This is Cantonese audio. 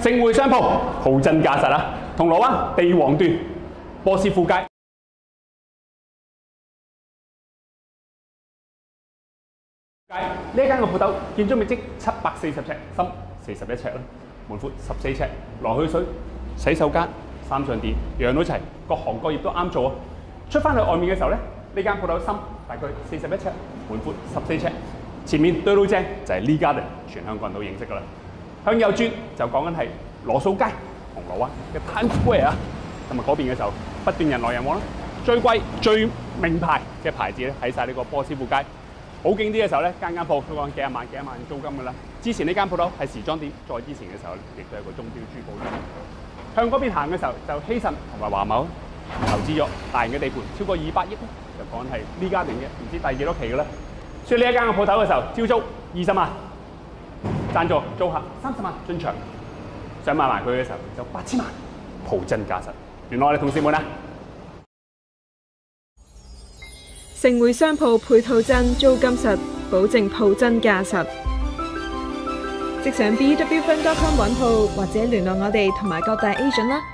盛匯商鋪，鋪真價實啊！銅鑼灣地王段波斯富街。呢一間嘅鋪頭建築面積740尺，深41尺啦，門闊14尺，來去水、洗手間、三上電樣都齊，各行各業都啱做啊！出翻去外面嘅時候咧，呢間鋪頭深大概41尺，門闊14尺，前面對到正就係 Lee Garden， 全香港人都認識噶啦。向右轉就講緊係羅素街、銅鑼灣嘅 Times Square 啊，咁啊嗰邊嘅時候不斷人來人往啦，最貴最名牌嘅牌子咧喺晒呢個波斯富街。好景啲嘅時候咧，間鋪都講幾廿萬租金㗎啦。之前呢間鋪頭係時裝店，再之前嘅時候亦都係個鐘錶珠寶店。向嗰邊行嘅時候，就希慎同埋華懋投資咗大型嘅地盤，超過200億，就講係呢家店嘅，唔知第幾多期㗎啦。所以呢一間嘅鋪頭嘅時候，招租20萬，贊助租客30萬進場，想買埋佢嘅時候就8000萬，鋪真價實。聯絡我哋同事們啊！ 盛匯商鋪配套真，租金實，保證鋪真價實。即上 bwfund.com 揾鋪或者聯絡我哋同埋各大 agent 啦。